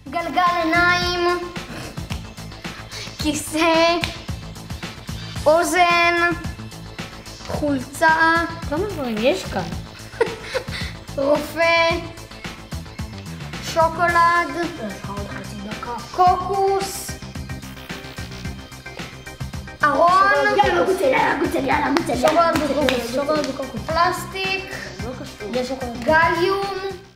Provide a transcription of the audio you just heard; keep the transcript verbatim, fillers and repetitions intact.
גלגל עיניים, כיסא, אוזן, חולצה, כמה דברים יש כאן? רופא, שוקולד, קוקוס, ארון, יאללה, גוצל, יאללה, גוצל, יאללה, גוצל, שוקולד וקוקוס, שוקולד וקוקוס, פלסטיק, יש שוקולד. גליום,